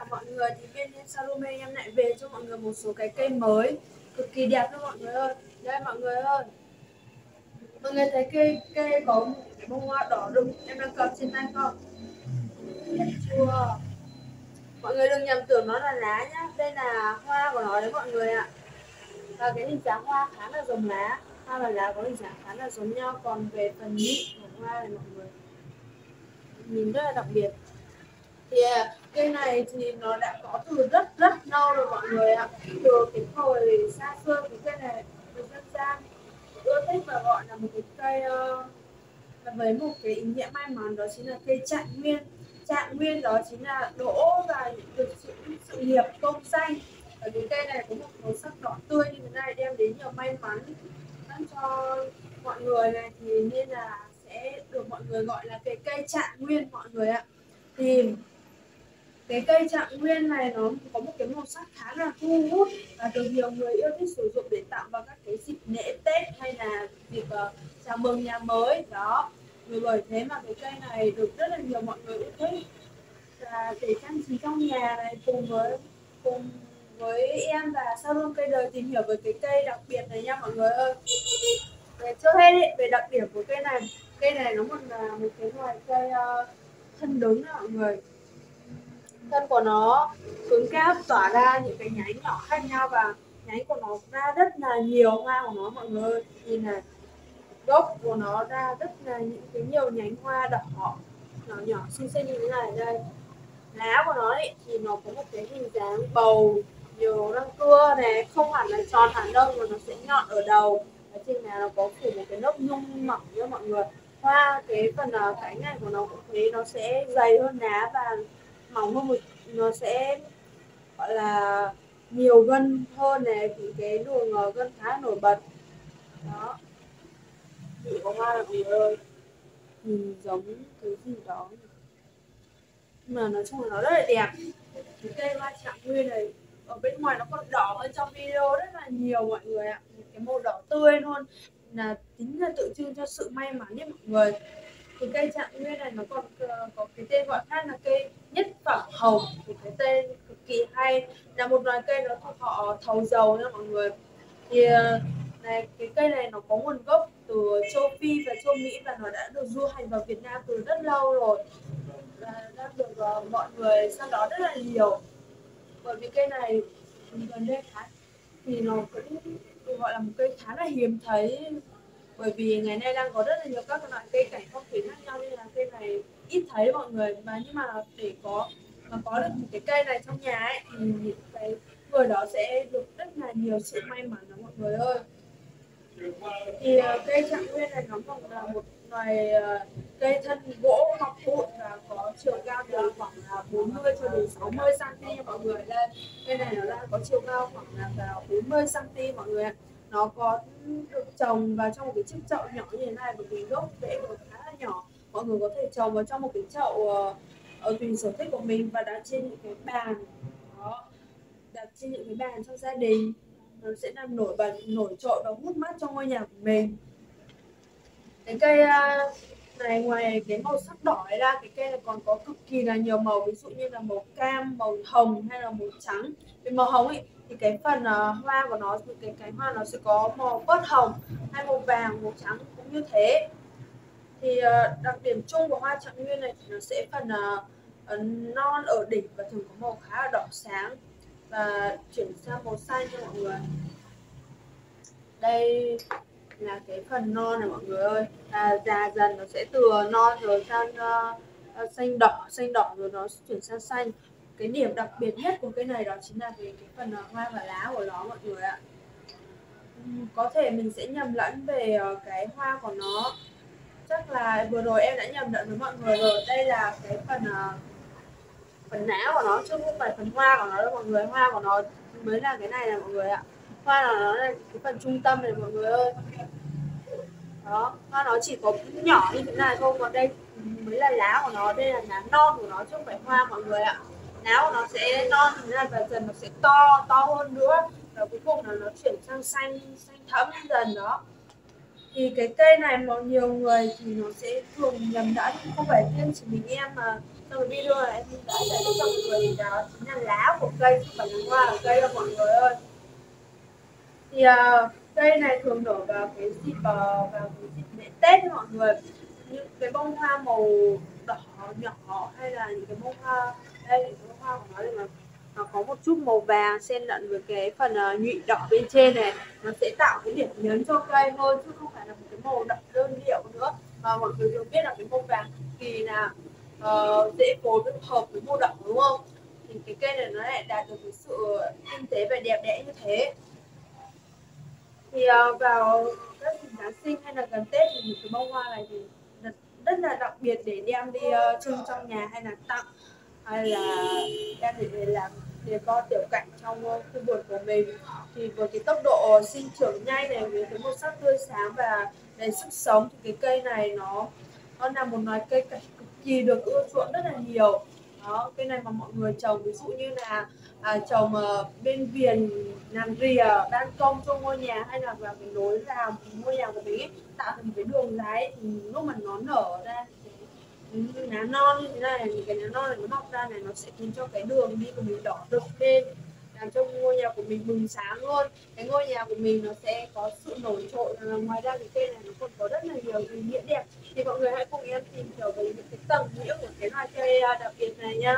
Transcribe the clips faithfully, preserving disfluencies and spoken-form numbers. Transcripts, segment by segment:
chào mọi người, thì bên Salome em lại về cho mọi người một số cái cây mới cực kỳ đẹp đó mọi người ơi. Đây mọi người ơi, mọi người thấy cây cây có một cái bông hoa đỏ rực em đang cầm trên tay không? Đẹp chưa? Mọi người đừng nhầm tưởng nó là lá nhá, đây là hoa của nó đấy mọi người ạ. Và cái hình dáng hoa khá là giống lá, hoa và lá có hình dáng khá là giống nhau, còn về phần nhị của hoa này mọi người nhìn rất là đặc biệt. Thì cây này thì nó đã có từ rất rất lâu rồi mọi người ạ. Từ cái thời xa xưa cái cây này được dân gian ưa thích và gọi là một cái cây uh, với một cái ý nghĩa may mắn, đó chính là cây trạng nguyên. Trạng nguyên đó chính là đỗ và được sự, sự nghiệp công danh. Ở cái cây này có một màu sắc đỏ tươi như thế này đem đến nhiều may mắn cho mọi người này, thì nên là sẽ được mọi người gọi là cái cây trạng nguyên mọi người ạ. Thì cái cây trạng nguyên này nó có một cái màu sắc khá là thu hút và được nhiều người yêu thích sử dụng để tặng vào các cái dịp lễ Tết hay là dịp uh, chào mừng nhà mới đó. Vì bởi thế mà cái cây này được rất là nhiều mọi người yêu thích và để trang trí trong nhà này, cùng với cùng với em và salon cây đời tìm hiểu về cái cây đặc biệt này nha mọi người ơi. Về trước hết ý, về đặc điểm của cây này, cây này nó một là một cái loài cây uh, thân đứng đó mọi người. Thân của nó cứng cáp, tỏa ra những cái nhánh nhỏ khác nhau và nhánh của nó ra rất là nhiều. Hoa của nó mọi người ơi, nhìn này, gốc của nó ra rất là những cái nhiều nhánh hoa đỏ nhỏ nhỏ xinh xinh như thế này. Đây, lá của nó ấy, thì nó có một cái hình dáng bầu, nhiều răng cưa này, không hẳn là tròn hẳn đâu mà nó sẽ nhọn ở đầu. Ở trên này nó có phủ một cái lớp nhung mỏng nha mọi người. Hoa cái phần uh, cánh này của nó cũng thế, nó sẽ dày hơn lá và mỏng hơn một, nó sẽ gọi là nhiều gân hơn này, thì cái đường gân khá nổi bật đó. Vị có hoa là gì ơi, nhìn giống cái gì đó mà nói chung là nó rất là đẹp. Cái cây hoa trạng nguyên này ở bên ngoài nó còn đỏ hơn trong video rất là nhiều mọi người ạ. Cái màu đỏ tươi luôn là tính là tượng trưng cho sự may mắn nhé mọi người. Thì cây trạng nguyên này nó còn có cái tên gọi khác là cây nhất phẩm hồng, thì cái tên cực kỳ hay, là một loài cây nó thuộc họ thầu dầu nha mọi người. Thì này, cái cây này nó có nguồn gốc từ châu Phi và châu Mỹ và nó đã được du hành vào Việt Nam từ rất lâu rồi và đang được uh, mọi người săn đón rất là nhiều. Bởi vì cây này gần đây khá thì nó cũng được gọi là một cây khá là hiếm thấy, bởi vì ngày nay đang có rất là nhiều các loại cây cảnh phong thủy khác nhau nên là cây này ít thấy mọi người. Và nhưng mà để có mà có được một cái cây này trong nhà ấy, thì những cái người đó sẽ được rất là nhiều sự may mắn đó mọi người ơi. Thì uh, cây trạng nguyên này nó còn là một loài uh, cây thân gỗ mọc bụi và có chiều cao từ khoảng là bốn mươi cho đến sáu mươi xăng-ti-mét mọi người. Đây, cây này nó đang có chiều cao khoảng là vào bốn mươi xăng-ti-mét mọi người ạ. Nó có được trồng vào trong một cái chiếc chậu nhỏ như thế này, bởi vì gốc rễ nó khá là nhỏ. Mọi người có thể trồng vào trong một cái chậu uh, ở tùy sở thích của mình và đặt trên những cái bàn đó, đặt trên những cái bàn trong gia đình, nó sẽ làm nổi bật, nổi trội và hút mắt trong ngôi nhà của mình. Cái cây này ngoài cái màu sắc đỏ này ra, cái cây này còn có cực kỳ là nhiều màu, ví dụ như là màu cam, màu hồng hay là màu trắng. Về màu hồng ấy thì cái phần uh, hoa của nó, cái cánh hoa nó sẽ có màu bớt hồng hay màu vàng, màu trắng cũng như thế. Thì uh, đặc điểm chung của hoa trạng nguyên này thì nó sẽ phần uh, uh, non ở đỉnh và thường có màu khá là đỏ sáng và chuyển sang màu xanh cho mọi người. Đây là cái phần non này mọi người ơi, à, già dần nó sẽ từ non rồi sang uh, xanh đỏ, xanh đỏ rồi nó chuyển sang xanh. Cái điểm đặc biệt nhất của cái này đó chính là về cái phần uh, hoa và lá của nó mọi người ạ. uhm, có thể mình sẽ nhầm lẫn về uh, cái hoa của nó, chắc là vừa rồi em đã nhầm lẫn với mọi người rồi. Đây là cái phần uh, phần lá của nó chứ không phải phần hoa của nó đâu mọi người. Hoa của nó mới là cái này này mọi người ạ. Hoa là nó là cái phần trung tâm này mọi người ơi. Đó, hoa nó chỉ có nhỏ như thế này thôi, còn đây mới là lá của nó, đây là lá non của nó chứ không phải hoa mọi người ạ. Lá của nó sẽ non như thế này và dần nó sẽ to, to hơn nữa và cuối cùng là nó chuyển sang xanh, xanh thẫm dần đó. Thì cái cây này mà nhiều người thì nó sẽ thường nhầm lẫn, không phải riêng chỉ mình em mà trong cái video này em đã giải thích cho mọi người thì đó chính là lá của cây chứ không phải là hoa của cây đâu mọi người ơi. Thì uh, cây này thường nở vào cái dịp uh, vào cái dịp lễ Tết đấy mọi người. Những cái bông hoa màu đỏ nhỏ hay là những cái bông hoa đây, những cái bông hoa của nó thì nó, nó có một chút màu vàng xen lẫn với cái phần uh, nhụy đỏ bên trên này, nó sẽ tạo cái điểm nhấn cho cây hơn chứ không phải là một cái màu đậm đơn điệu nữa. Và mọi người đều biết là cái màu vàng cực kỳ là uh, dễ phối với hợp với màu đỏ đúng không? Thì cái cây này nó lại đạt được cái sự tinh tế và đẹp đẽ như thế. Thì uh, vào các dịp Giáng sinh hay là gần Tết thì những cái bông hoa này thì rất, rất là đặc biệt để đem đi uh, trưng trong nhà hay là tặng hay là đem để, để làm để có tiểu cảnh trong uh, khu vườn của mình. Thì với cái tốc độ sinh trưởng nhanh này, với cái màu sắc tươi sáng và đầy sức sống thì cái cây này nó nó là một loài cây cảnh cực kỳ được ưa chuộng rất là nhiều. Đó, cây này mà mọi người trồng ví dụ như là à, trồng uh, bên viền làm rìa ban công trong ngôi nhà hay là vào cái lối vào ngôi nhà của mình ấy, tạo thành cái đường ráy thì lúc mà nó nở ra thì cái lá non như thế này, những cái lá non này nó mọc ra này, nó sẽ khiến cho cái đường đi của mình đỏ rực lên, làm cho ngôi nhà của mình bừng sáng luôn. Cái ngôi nhà của mình nó sẽ có sự nổi trội. Và ngoài ra cái cây này nó còn có rất là nhiều ý nghĩa đẹp. Thì mọi người hãy cùng em tìm hiểu về những cái tầng nghĩa của cái loài cây đặc biệt này nha.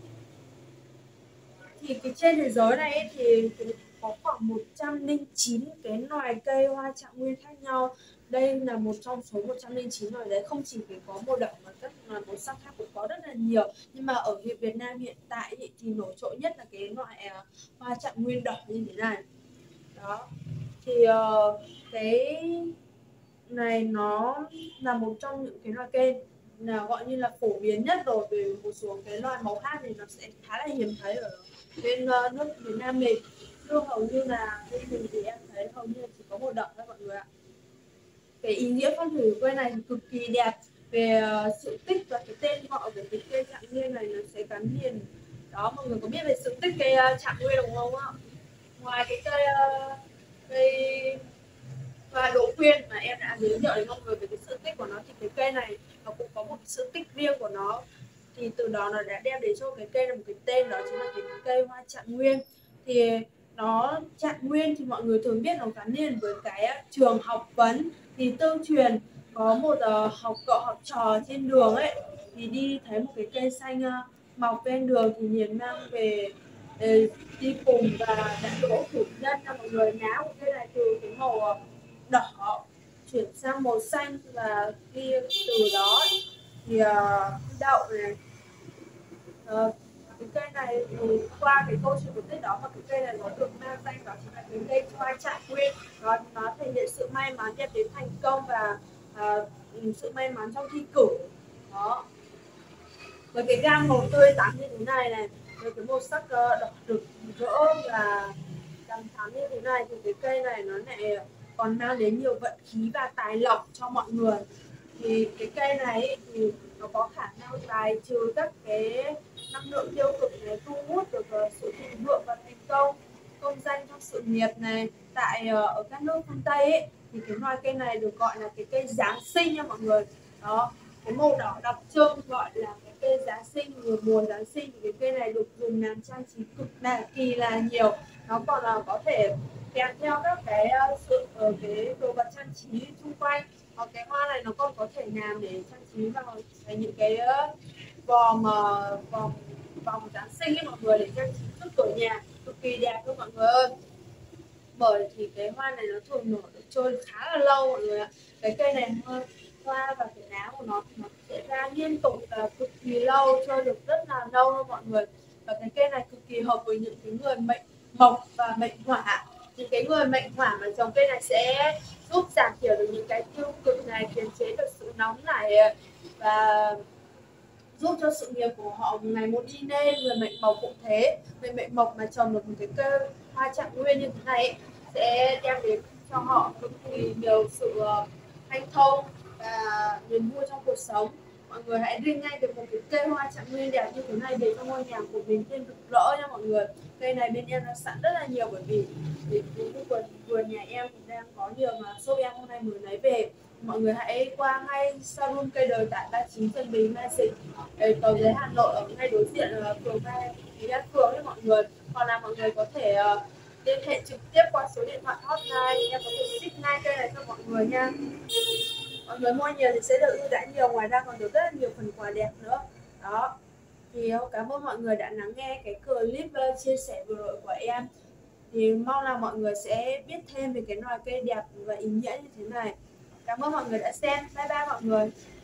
Thì cái trên thế giới này ấy, thì có khoảng một trăm lẻ chín cái loài cây hoa trạng nguyên khác nhau. Đây là một trong số một trăm lẻ chín loài đấy, không chỉ phải có màu đỏ mà các loài màu sắc khác cũng có rất là nhiều. Nhưng mà ở Việt Nam hiện tại ấy, thì nổi trội nhất là cái loại uh, hoa trạng nguyên đỏ như thế này. Đó. Thì uh, cái này nó là một trong những cái loài cây là gọi như là phổ biến nhất rồi. Về một số cái loài màu khác thì nó sẽ khá là hiếm thấy ở bên uh, nước Việt Nam mình. Chứ hầu như là bên mình thì em thấy hầu như chỉ có màu đỏ thôi mọi người ạ. Cái ý nghĩa phong thủy của cây này thì cực kỳ đẹp. Về uh, sự tích và cái tên họ của cái cây trạng nguyên này nó sẽ gắn liền. Đó, mọi người có biết về sự tích cây uh, trạng nguyên đúng không ạ? Ngoài cái cây uh, cây và Đỗ Quyên mà em đã giới thiệu đến mọi người về cái sự tích của nó, thì cái cây này nó cũng có một sự tích riêng của nó. Thì từ đó nó đã đem đến cho cái cây là một cái tên, đó chính là cái cây hoa trạng nguyên. Thì nó trạng nguyên thì mọi người thường biết nó gắn liền với cái trường học vấn. Thì tương truyền có một uh, học cậu học trò trên đường ấy, thì đi thấy một cái cây xanh uh, mọc bên đường thì liền mang về uh, đi cùng và đã đỗ chủ nhân cho mọi người. Lá của cây này từ cái màu đỏ chuyển sang màu xanh, và khi từ đó thì uh, đậu này uh, cái cây này thì qua cái câu chuyện của Tết đó mà cái cây này nó được mang danh đó chính là cái cây hoa trạng nguyên. Nó nó thể hiện sự may mắn, đem đến thành công và uh, sự may mắn trong thi cử. Đó, với cái gam màu tươi tắn như thế này này, với cái màu sắc uh, đỏ rực rỡ và đằng thắm như thế này, thì cái cây này nó lại còn mang đến nhiều vận khí và tài lộc cho mọi người. Thì cái cây này thì nó có khả năng bài trừ các cái năng lượng tiêu cực này, thu hút được uh, sự thịnh vượng và thành công, công danh trong sự nghiệp này. Tại uh, ở các nước phương Tây ấy, thì cái loài cây này được gọi là cái cây Giáng sinh nha mọi người. Đó, cái màu đỏ đặc trưng gọi là cái cây Giáng sinh. Mùa mùa Giáng sinh thì cái cây này được dùng làm trang trí cực là kỳ là nhiều. Nó còn là uh, có thể kèm theo các cái uh, sự ở uh, cái đồ vật trang trí xung quanh. Hoặc cái hoa này nó còn có thể làm để trang trí vào những cái uh, vòng uh, vòng vòng Giáng sinh ấy mọi người, để trang trí trước cửa nhà, cực kỳ đẹp luôn mọi người ơi. Bởi thì cái hoa này nó thường nở được chơi khá là lâu mọi người ạ. Cái cây này hoa và cái lá của nó thì nó sẽ ra liên tục và cực kỳ lâu, chơi được rất là lâu luôn mọi người. Và cái cây này cực kỳ hợp với những cái người mệnh mộc và mệnh hỏa. Những cái người mệnh hỏa mà trồng cây này sẽ giúp giảm thiểu được những cái tiêu cực này, kiềm chế được sự nóng này và giúp cho sự nghiệp của họ ngày một đi lên. Người mệnh mộc cũng thế, người mệnh mộc mà trồng được một cái cây hoa trạng nguyên như thế này ấy, sẽ đem đến cho họ cực kỳ nhiều sự hanh thông và niềm vui trong cuộc sống. Mọi người hãy ring ngay được một cái cây hoa trạng nguyên đẹp như thế này để cho ngôi nhà của mình thêm rực rỡ nha mọi người. Cây này bên em đã sẵn rất là nhiều, bởi vì vườn vườn nhà em đang có nhiều mà shop em hôm nay mới lấy về. mọi người hãy qua ngay showroom cây đời tại ba mươi chín Tân Bình Mai Dịch, cầu giấy Hà Nội, ở ngay đối diện là phường Mai phường với mọi người. Còn là mọi người có thể uh, liên hệ trực tiếp qua số điện thoại hotline, em có thể ship ngay cây này cho mọi người nha. Mọi người mua nhiều thì sẽ được ưu đãi nhiều, ngoài ra còn được rất là nhiều phần quà đẹp nữa. Đó, thì cảm ơn mọi người đã lắng nghe cái clip uh, chia sẻ vừa rồi của em. Thì mong là mọi người sẽ biết thêm về cái loài cây đẹp và ý nghĩa như thế này. Cảm ơn mọi người đã xem. Bye bye mọi người.